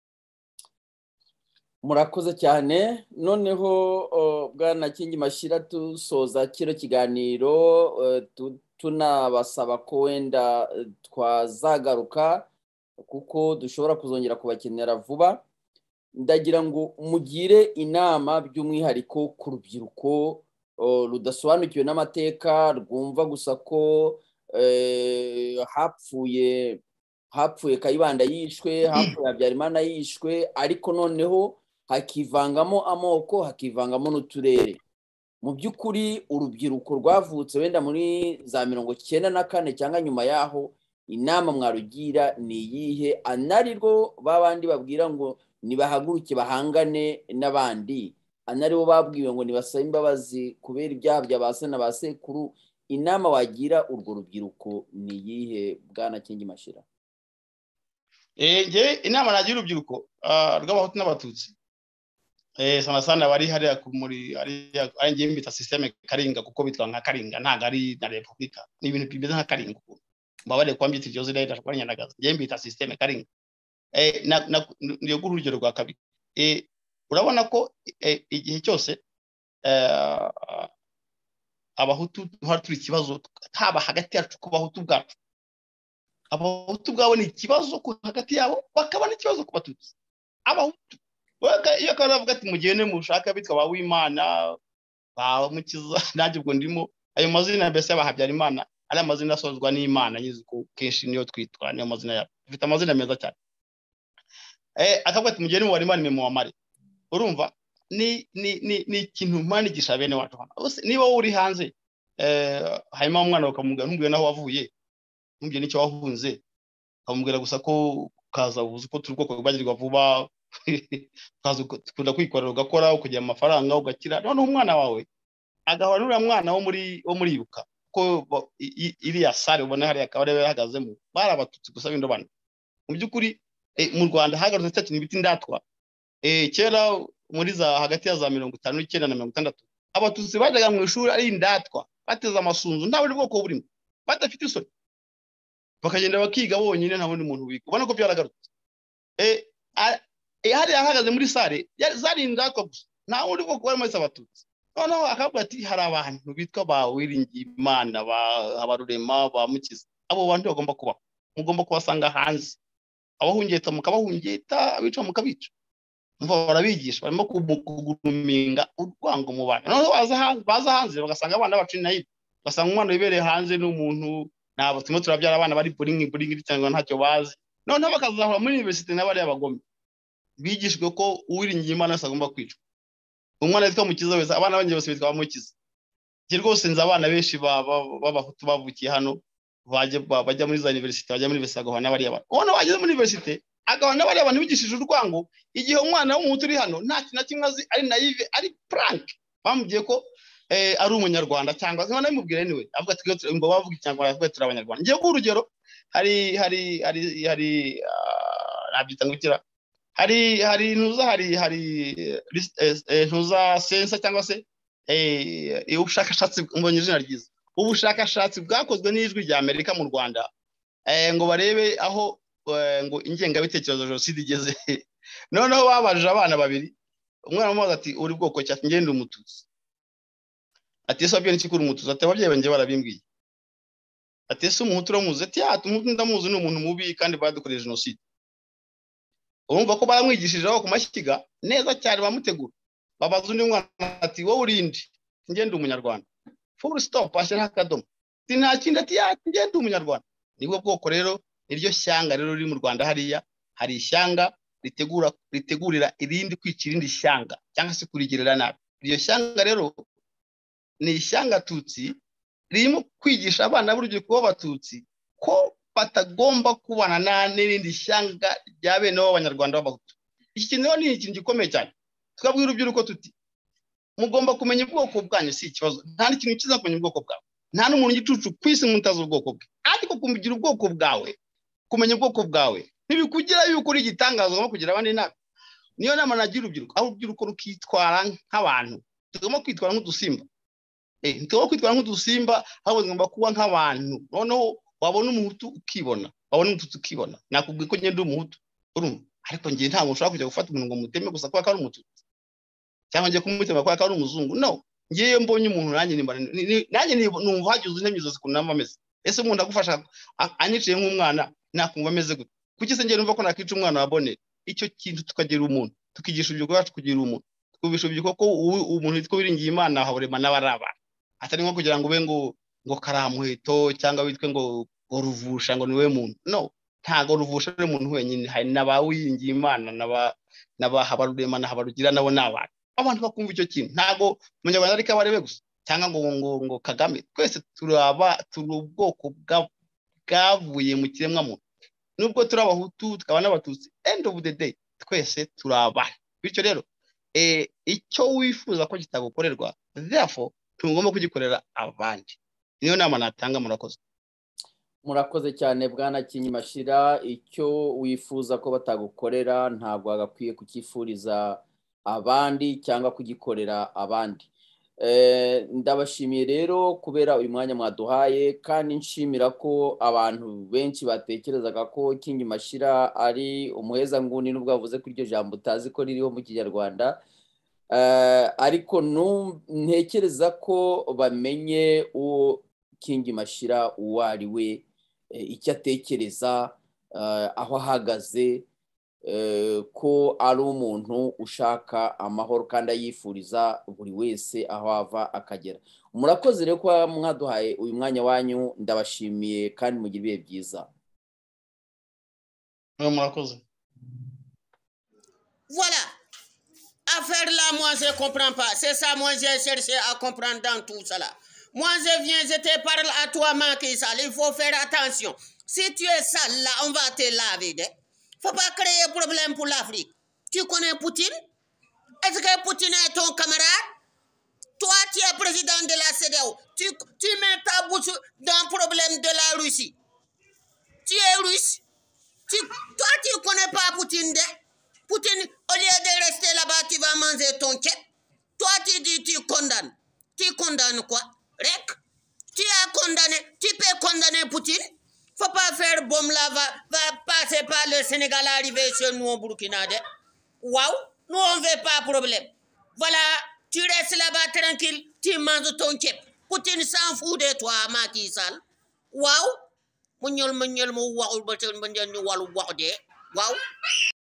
murakoze cyane noneho bwana Kingi Mashira tusoza kino kiganiro tunabasaba ko wenda twazagaruka kuko dushobora kuzongera kubakenera vuba ndagira ngo mugire inama by'umwihariko ku rubyiruko rudasobanukiwe n'amateka rwumva gusa ko hapfuye hapfuye Kayibanda yishwe hapfuye Habyarimana yishwe ariko noneho hakivangamo amoko hakivangamo n'uturere mu by'ukuri urubyiruko rwavutse wenda muri za mirongo cyenda na kane cyangwa nyuma yaho inama mwarugira ni iyihe anarirwo babandi babwira ngo nibahaguruke bahangane n'abandi anaribo babwiwe ngo nibasabe imbabazi kubera ibyaha bya base na basekuru inama wagira urwo rubyiruko ni iyihe bwana Kingi Mashira? Eh nge inama nagira urubyiruko rw'abahutu n'abatutsi eh sana sana bari hariya ku muri ari ngiye mbita systeme karinga kuko bitwa nka karinga ntago ari na republika ni ibintu bimeze nka karinga mbabare kwambita ibyo zira ndashobora nyandagaza ngiye mbita systeme karinga eh na niyo urugero rwa kabiri eh urabona ko igihe cyose eh abahutu hari turi kibazo haba hagati yacu ku bahutu bwacu abahutu bwabo ni ikibazo ku hagati yabo bakabana ikibazo ku batutsi abahutu waka iyo karavuga ati mugene mushaka bitwa ba w'Imana ba mukiza nanjye ubwo ndimo ayo mazina mbese bahabyara Imana ari amazina asozwa n'Imana yizi ko kenshi niyo twitwa niyo mazina yabo bifite amazina meza cyane eh akavuga ati mugene mu wari Imana mu wamare urumva ni ni ni ni ikintu mpani gishabene wacu hano niba uri hanze eh hayima umwana bakamubwira ntumbwiye naho wavuye ntumbwiye nicyo wahunze akamubwira gusa ko kaza ubuze ko turi bwoko bagirwa vuba kaza kunda kwikorera ugakora ukugira amafaranga ugakira none umwana wawe agahora n'uriya mwana wo muri wo muri ibuka ko iriya sare ubona hari akaba rero yahagazemo barabatutsi gusa bindobana mu byukuri mu Rwanda hagarutse cyane ibiti ndatwa eh kera muri za hagati ya za mirongo itanu n'icyenda na mirongo itandatu abatutsi bajaga mu ishuri ari indatwa bateza amasunzu nta buri bwoko burimo badafite isoni bakagenda bakiga bonyine nta wundi muntu wiga ubona ko byaragarutse eh hari ahagaze muri sare zari indatwa gusa nta wundi bwoko barimo abatutsi noneho akavuga ati hari abantu bitwa ba wiringiye Imana ba abarurema ba mukiza abo bantu bagomba kuba mugomba kubasanga hanze abahungeta mukabahungeta abica mukabica mva barabigisha barimo kuguruminga urwango mu bana noneho baza hanze baza hanze bagasanga abana bacu nayo basanga umwana wibereye hanze n'umuntu nabo timo turabyara abana bari buringi buringi cyangwa ntacyo bazi noneho bakazahura muri university n'abari abagome bigishwe ko uwiringiye Imana asagomba kwicwa umwana witwa mukiza wese abana banje bose bitwa mukiza je rwose nzi abana benshi b'abahutu bavukiye hano bajya muri za university bajya muri university agahana bari abantu ubona bageze muri university agahana bari abantu bigishije urwango igihe umwana w'umuhutu uri hano nta kintu na kimwe azi ari naive ari prank bamubwiye ko ari umunyarwanda cyangwa nkana bimubwira niwe avuga ati ngo bavuga icyangwa avuga turi abanyarwanda ngiye ku urugero hari hari hari hari nabyita ngukira hari hari ntuza hari hari ntuza sensa cyangwa se eh ubushakashatsi mbonye izina ryiza ubushakashatsi bwakozwe n'ijwi rya Amerika mu Rwanda ngo barebe aho ngo ingenga bitekerezo jenoside igeze noneho babaje abana babiri umwana mubaza ati uri bwoko cya ngende umututsi ati ese abye n'ikikuru umututsi ati ababyeyi banje barabimbwiye ati ese umuhutu uramuzi ati ya umuhutu ndamuzi ni umuntu mubi kandi badukoreje jenoside urumva ko baramwigishije aho ku mashyiga neza cyane bamutegura babaza undi mwana ati wowe urindi ngende umunyarwanda full stop ashyira akadomo ati nta kindi ati ya ngende umunyarwanda nibwo bwoko rero iryo shyanga rero riri mu Rwanda hariya hari ishyanga ritegura ritegurira irindi kwicira irindi shyanga cyangwa se kurigerera nabi iryo shyanga rero ni ishyanga tutsi ririmo kwigisha abana b'urubyiruko b'abatutsi ko batagomba kubana n'irindi shyanga rya bene b'abanyarwanda b'abahutu iki kintu ni ikintu gikomeye cyane twabwira urubyiruko tuti mugomba kumenya ubwoko bwanyu si ikibazo nta n'ikintu kiza kumenya ubwoko bwawe nta n'umuntu gicucu kwisi mutazi ubwoko bwe ariko kumigira ubwoko bwawe kumenya ubwoko bwawe ntibikugira yuko uri igitangazo no kugira abandi nabi niyo nama nagira urubyiruko aho urubyiruko rukitwara nk'abantu tugomba kwitwara nk'udusimba eh ntugomba kwitwara nk'udusimba ahubwo tugomba kuba nk'abantu noneho wabona umuhutu ukibona wabona umututsi ukibona nakubwiye ko ngende umuhutu urumva ariko ngiye nta mushaka kujya gufata umuntu ngo muteme gusa kwa ari umututsi cyangwa ngiye kumutema kwa ari umuzungu no ngiye mbonye umuntu nanjye nanjye numva hagize intemizo zikunama ameze ese umuntu agufasha anyiciye nk'umwana nakumva ameze gute kuki se ngiye numva ko nakica umwana wa Bonne icyo kintu tukagira umuntu tukigisha urubyiruko rwacu kugira umuntu twubisha urubyiruko ko umuntu witwa Biringiye Imana haburema n'abaraba atari nko kugira ngo ube ngo ngo karamuheto cyangwa witwe ngo uruvusha ngo niwe muntu no ntago ruvusha ari umuntu wenyine hari n'abawiringiye Imana n'aba n'abahabarurema n'ahabarugira nabo n'abantu abantu bakumva icyo kintu ntago umunyarwanda ariko abarebe gusa cyangwa ngo ngo ngo Kagame twese turaba turi ubwoko bwavuye mu kiremwa muntu nubwo turi abahutu tukaba n'abatutsi end of the day twese turaba bityo rero eh icyo wifuza ko kitagukorerwa therefore tugomba kugikorera abandi niyo nama natanga murakoze murakoze cyane bwana Kinyi Mashira icyo wifuza ko batagukorera ntabwo agakwiye kukifuriza abandi cyangwa kugikorera abandi eh ndabashimiye rero kubera uyu mwanya mwaduhaye kandi nshimira ko abantu benshi batekerezaga ko Kinyi Mashira ari umuheza nguni nubwo bavuze ko iryo jambo utazi ko ririho mu Kinyarwanda eh ariko ntekereza ko bamenye uwo Kinyi Mashira uwo ari we icyo atekereza aho ahagaze ko ari umuntu ushaka amahoro kandi ayifuriza buri wese aho ava akagera murakoze rero ko mwaduhaye uyu mwanya wanyu ndabashimiye kandi mugira ibihe byiza murakoze. Voilà. Affaire là, moi je comprends pas. C'est ça, moi j'ai cherché à comprendre dans tout cela. Moi je viens, je te parle à toi, Macky Sall. Il faut faire attention. Si tu es sale là, on va te laver. Il ne faut pas créer problème pour l'Afrique. Tu connais Poutine? Est-ce que Poutine est ton camarade? Toi, tu es président de la C D A O. Tu, tu mets ta bouche dans le problème de la Russie. Tu es russe. Tu, toi, tu ne connais pas Poutine. De? Poutine, au lieu de rester là-bas, tu vas manger ton chèque. Toi, tu dis tu condamnes. Tu condamnes quoi? Rek? Tu as condamné. Tu peux condamner Poutine? Faut pas faire bombe là, va, va passer par le Sénégal, arriver chez nous au Burkina. Waouh, nous on veut pas de problème. Voilà, tu restes là-bas tranquille, tu manges ton chèque. Poutine s'en fout de toi, Macky Sall. Waouh, mon yol, mon yol, mon waouh, mon yol, mon waouh, waouh, waouh.